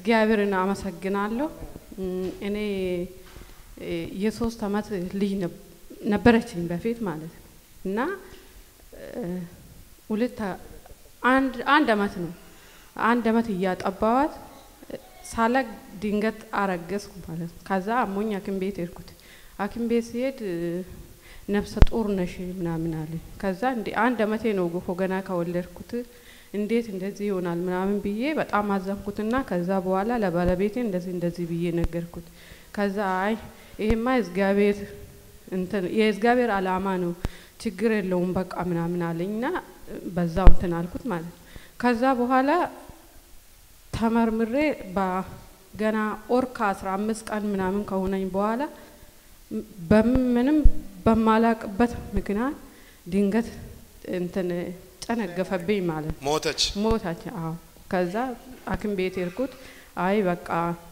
እግዚአብሔርን አመሰግናለሁ እኔ የሶስት አመት ልጅ ነበረችኝ በፊት ማለት እና አንድ አመት ነው አንድ አመት ያጣባዋት ሳላግ ድንገት አረገዝኩ ማለት ከዛ አሞኝ ሐኪም ቤት ሄድኩት ሐኪም ቤት ሲሄድ ነፍሰ ጡር ነሽ ምናምን አለ ከዛ እንዴ አንድ አመቴ ነው ገና ከወለድኩት እንዴት እንደዚህ ይሆናል ምናምን ብዬ በጣም አዘንኩትና ከዛ በኋላ ለባለቤቴ እንደዚህ ብዬ ነገርኩት ከዛ አይ ይሄማ እግዚአብሔር እንትን የእግዚአብሔር አላማ ነው ችግር የለውም በቃ ምናምን አለኝና በዛው እንትን አልኩት ማለት ከዛ በኋላ ተመርምሬ በገና ኦርካ 15 ቀን ምናምን ከሆነኝ በኋላ በምንም በማላቅበት ምክንያት ድንገት እንትን ጨነገፈብኝ ማለት ሞተች አዎ ከዛ ሐኪም ቤት ሄድኩት አይ በቃ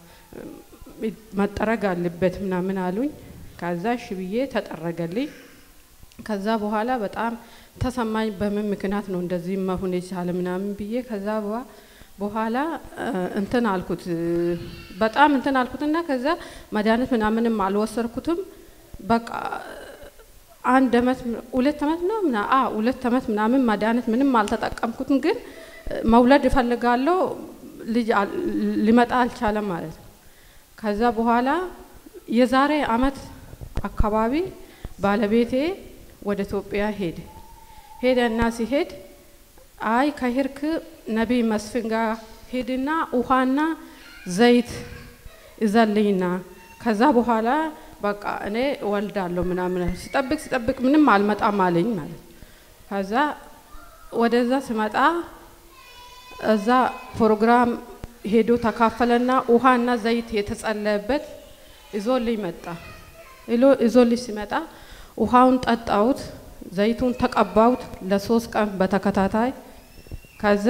መጠረግ አለበት ምናምን አሉኝ ከዛ እሺ ብዬ ተጠረገልኝ ከዛ በኋላ በጣም ተሰማኝ በምን ምክንያት ነው እንደዚህ መሆን የቻለ ምናምን ብዬ ከዛ በኋላ እንትን አልኩት በጣም እንትን አልኩትና ከዛ መድኃኒት ምናምንም አልወሰድኩትም በቃ አንድ አመት ሁለት አመት ነው ሁለት አመት ምናምን መድኃኒት ምንም አልተጠቀምኩትም ግን መውለድ እፈልጋለሁ ልጅ ሊመጣ አልቻለም ማለት ከዛ በኋላ የዛሬ አመት አካባቢ ባለቤቴ ወደ ኢትዮጵያ ሄደና ሲሄድ አይ ከሄርክ ነብይ መስፍን ጋር ሄድና ውሃና ዘይት ይዘልኝና ከዛ በኋላ በቃ እኔ ወልዳለሁ ምናምን ሲጠብቅ ምንም አልመጣም አለኝ ማለት ከዛ ወደዛ ስመጣ እዛ ፕሮግራም ሄዶ ተካፈለና ውሃና ዘይት የተጸለየበት ይዞልኝ መጣ ይዞልኝ ሲመጣ ውሃውን ጠጣሁት ዘይቱን ተቀባሁት ለ3 ቀን በተከታታይ ከዛ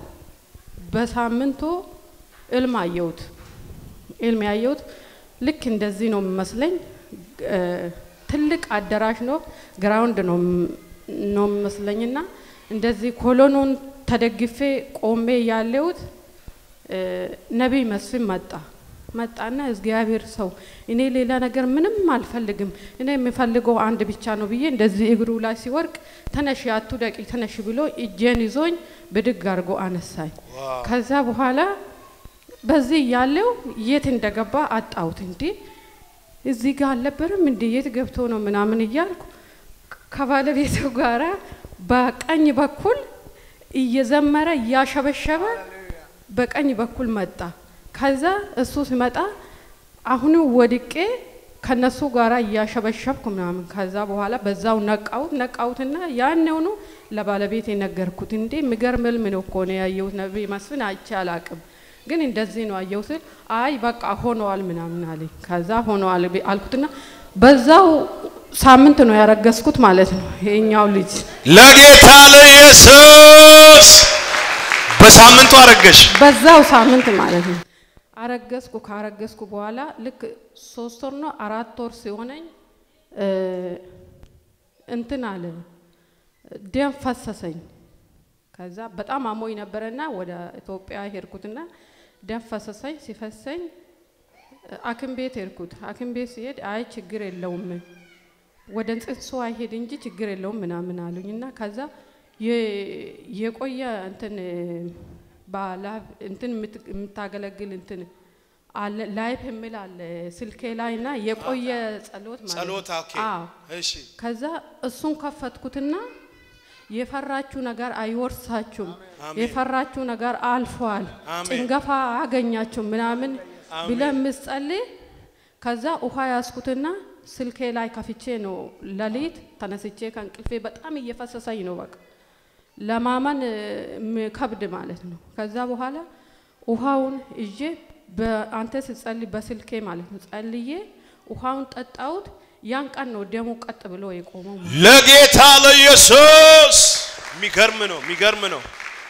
በሳምንቱ እልም ያየሁት ልክ እንደዚህ ነው መስለኝ ትልቅ አዳራሽ ነው ግራውንድ ነው መስለኝና እንደዚህ ኮሎኑን ተደግፌ ቆሜ ያለሁት ነብይ መስፍን መጣና እግዚአብሔር ሰው እኔ ሌላ ነገር ምንም አልፈልግም እኔ የምፈልገው አንድ ብቻ ነው ብዬ እንደዚህ እግሩ ላይ ሲወርቅ ተነሽ አትውደቂ ተነሽ ብሎ እጄን ይዞኝ ብድግ አርጎ አነሳኝ ከዛ በኋላ በዚህ ያለው የት እንደገባ አጣውት እንዴ እዚህ ጋር አልነበረም እንዴ የት ገብቶ ነው ምናምን ይያልኩ ከባለቤቱ ጋራ በቀኝ በኩል እየዘመረ ያሸበሸበ በቀኝ በኩል መጣ ከዛ እሱ ሲመጣ አሁን ወድቄ ከነሱ ጋራ ያሸበሸብኩ ምናምን ከዛ በኋላ በዛው ነቃውትና ያኔው ነው ለባለቤቴ ነገርኩት እንዴ ምገርምል ምን እኮ ነው ያየሁት ነብይ መስፍን አይቻላቅም ግን እንደዚህ ነው አየሁት አይ በቃ ሆኗል ምናምን አለኝ ከዛ ሆኗል አልኩትና በዛው ሳምንት ነው ያረገዝኩት ማለት ነው ይሄኛው ልጅ ለጌታ ለኢየሱስ በሳምንቱ አረገሽ በዛው ሳምንት ማለት ነው ካረገዝኩ በኋላ ልክ 3 ወር ነው 4 ወር ሲሆነኝ እንትን አለ ደም ፈሰሰኝ ከዛ በጣም አሞኝ ነበርና ወደ ኢትዮጵያ ሄድኩትና ደም ፈሰሰኝ ሲፈሰኝ ሐኪም ቤት ሄድኩት ሐኪም ቤት ሲሄድ አይ ችግር የለውም ወደ ጽንሱ አይሄድ እንጂ ችግር የለውም ምናምን አሉኝና ከዛ የቆየ እንትን ባላብ እንትን የምታገለግል እንትን አለ ላይፍ የሚል አለ ስልኬ ላይና የቆየ ጸሎት ማለት እሺ ከዛ እሱን ከፈትኩትና የፈራችሁ ነገር አይወርሳችሁም የፈራችሁ ነገር አልፏል ጭንገፋ አገኛችሁ ምናምን ብለምስጸልይ ከዛ ውሃ ያስኩትና ስልኬ ላይ ከፍቼ ነው ለሊት ተነስቼ ከንቅልፌ በጣም እየፈሰሰኝ ነው በቃ ለማመን ከብድ ማለት ነው ከዛ በኋላ ውሃውን እጄ በአንተ ሲጸልይ በስልኬ ማለት ነው ጸልዬ ውሃውን ጠጣሁት ያን ቀን ነው ደሙ ቀጥ ብሎ የቆመው ለጌታ ለኢየሱስ ሚገርም ነው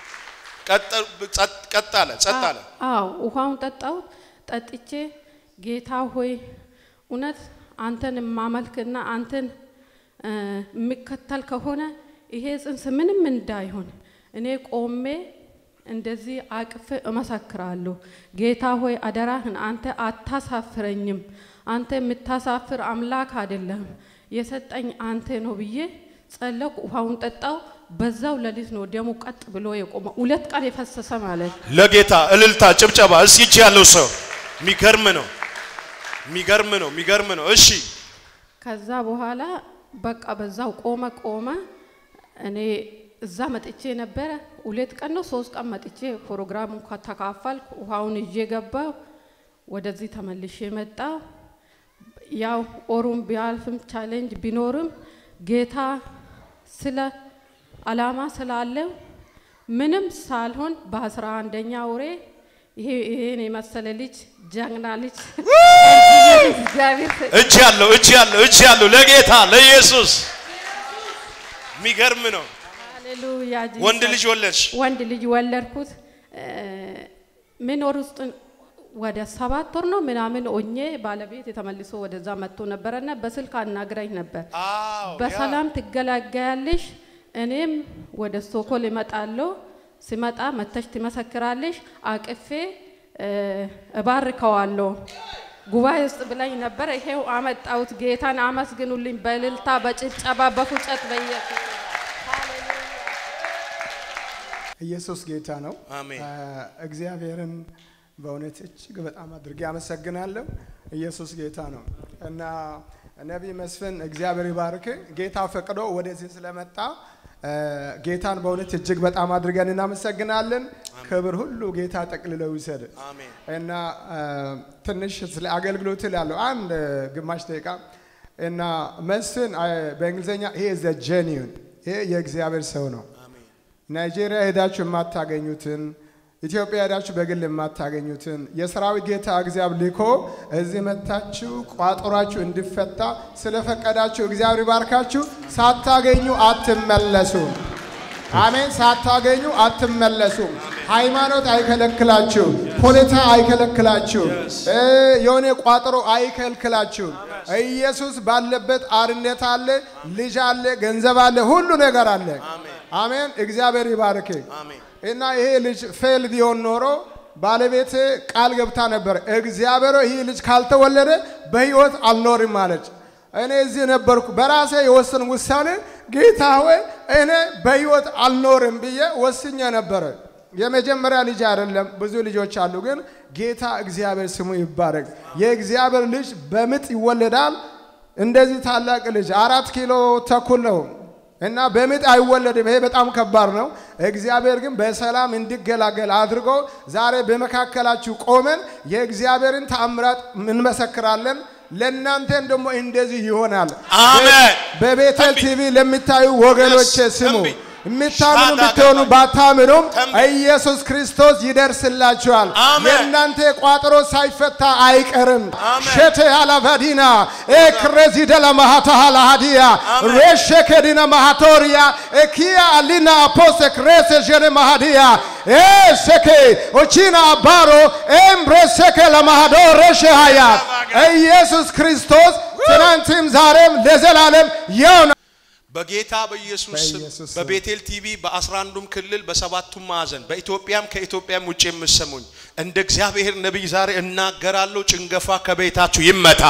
ቀጣለ አዎ ውሃውን ጠጣሁት ጠጥቼ ጌታ ሆይ እውነት አንተን ማመልክና አንተን ምከተል ከሆነ ይሄ ጽንስ ምንም እንዳይሆን እኔ ቆሜ እንደዚህ አቅፍ እመሰክራለሁ ጌታ ሆይ አደራህን አንተ አታሳፍረኝም አንተ የምታሳፍር አምላክ አይደለም የሰጠኝ አንተ ነው ብዬ ጸለቁ ውሃውን ጠጣው በዛው ለሊት ነው ደሙ ቀጥ ብሎ የቆመው 2 ቀን የፈሰሰ ማለት ለጌታ እልልታ ጭብጨባ እስኪ እጅ ያለው ሰው የሚገርም ነው እሺ ከዛ በኋላ በቃ በዛው ቆመ እኔ እዛ መጥቼ ነበር 2 ቀን ነው 3 ቀን መጥቼ ፕሮግራሙን ከተካፈልኩ ውሃውን ይዤ ገባው ወደዚህ ተመልሼ መጣ ያው ኦሩም ቢያልፍም ቻሌንጅ ቢኖርም ጌታ ስለ አላማ ስላለ ምንም ሳልሆን በ11ኛ ወሬ ይሄን የመሰለ ልጅ ጀግና ልጅ እግዚአብሔር እጅ ያለው ለጌታ ለኢየሱስ የሚገርም ነው ሃሌሉያ ወንድ ልጅ ወለድኩት ምን ወር ውስጥ ወደ 7 ወር ነው ምናምን ኦኜ ባለቤት የተመልሶ ወደዛ መጥቶ ነበርና በስልክ አናግረኝ ነበር በሰላም ትገላጋያለሽ እኔም ወደ ስቶኮል እመጣለሁ ሲመጣ መተሽ ትመሰክራለሽ አቅፌ እባርከዋለሁ ጉባኤ ውስጥ ብላኝ ነበር ይሄው አመጣውት ጌታን አመስግኑልኝ በእልልታ በጭብጨባ በፉጨት በየክት ኢየሱስ ጌታ ነው አሜን እግዚአብሔርን በእውነት እጅግ በጣም አድርጌ አመሰግናለሁ ኢየሱስ ጌታ ነው እና ነብይ መስፍን እግዚአብሔር ይባርክ ጌታ ፈቅዶ ወደዚህ ስለመጣ ጌታን በእውነት እጅግ በጣም አድርገን እናመሰግናለን ክብር ሁሉ ጌታ ጠቅልለው ይሰድ አሜን እና ትንሽ ስለ አገልግሎት ያለው አንድ ግማሽ ደቂቃ እና መስፍን በእንግሊዘኛ he is a genuine ይሄ የእግዚአብሔር ሰው ነው አሜን ናይጄሪያ ሄዳችሁ የማታገኙትን ኢትዮጵያ ሄዳችሁ በግል የማታገኙትን የሰራዊት ጌታ እግዚአብሔር ልኮ እዚህ መጣችሁ ቋጥራችሁ እንድፈታ ስለፈቀዳችሁ እግዚአብሔር ይባርካችሁ ሳታገኙ አትመለሱ አሜን ሳታገኙ አትመለሱ ሃይማኖት አይከለክላችሁ ፖለቲካ አይከለክላችሁ የሆነ ቋጥሮ አይከለክላችሁ ኢየሱስ ባለበት አርነት አለ ልጅ አለ ገንዘብ አለ ሁሉ ነገር አለ አሜን እግዚአብሔር ይባርክ አሜን እና ይሄ ልጅ ፌል ቢሆን ኖሮ ባለቤቴ ቃል ገብታ ነበር እግዚአብሔር ይሄ ልጅ ካልተወለደ በህይወት አልኖርም ማለት እኔ እዚህ ነበርኩ በራሴ የወሰን ውሳኔ ጌታ ሆይ እኔ በህይወት አልኖርም ብዬ ወስኜ ነበር የመጀመሪያ ልጅ አይደለም ብዙ ልጆች አሉ ግን ጌታ እግዚአብሔር ስሙ ይባረክ የእግዚአብሔር ልጅ በምጥ ይወለዳል እንደዚህ ታላቅ ልጅ 4 ኪሎ ተኩል ነው እና በምጥ አይወለድም ይሄ በጣም ከባድ ነው እግዚአብሔር ግን በሰላም እንዲገላገል አድርጎ ዛሬ በመካከላችሁ ቆመን የእግዚአብሔርን ተአምራት እንመሰክራለን ለእናንተ ደግሞ እንደዚህ ይሆናል አሜን በቤተል ቲቪ ለሚታዩ ወገኖች ስሙ ምታምኑ ብትሆኑ ባታምኑም ኢየሱስ ክርስቶስ ይደርስላችኋል የእናንተ ቋጥሮ ሳይፈታ አይቀርም ሸተ ያላቫዲና ኤክሬዚደላ ማሃታላ ሃዲያ ሬሸከዲና ማሃቶሪያ ኤኪያ አሊና ፖሰክሬሰ ጀነ ማሃዲያ ኤሸከ ኦቺና ባሮ ኤምብሬሰከ ለማሃዶ ረሸሃያ ኢየሱስ ክርስቶስ ትናንትም ዛሬም ለዘላለም ያው በጌታ በኢየሱስ በቤቴል ቲቪ በ11ዱም ክልል በ7ቱም ማዕዘን በኢትዮጵያም ከኢትዮጵያም ውጪ የምሰሙኝ እንደ እግዚአብሔር ነብይ ዛሬ እናገራለሁ ጭንገፋ ከቤታችሁ ይመታ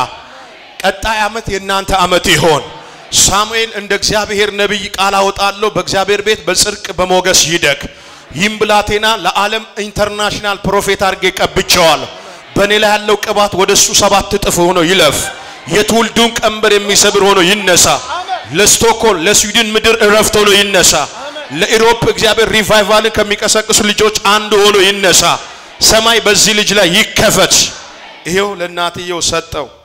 ቀጣይ አመት የናንተ አመት ይሆን ሳሙኤል እንደ እግዚአብሔር ነብይ ቃል አወጣለሁ በእግዚአብሔር ቤት በጽድቅ በሞገስ ይደግ ይምብላቴና ለዓለም ኢንተርናሽናል ፕሮፌት አርጌ ቀብቻለሁ በኔ ላይ ያለው ቅባት ወደሱ 7 እጥፍ ሆኖ ይለፍ የትውልዱን ቀንበር የሚሰብር ሆኖ ይነሳ ለስቶኮል ለስዊድን ምድር እረፍት ሆኖ ይነሳ ለኢሮፕ እግዚአብሔር ሪቫይቫልን ከሚቀሰቅሱ ልጆች አንዱ ሆኖ ይነሳ ሰማይ በዚህ ልጅ ላይ ይከፈት ይሄው ለናትየው ሰጠው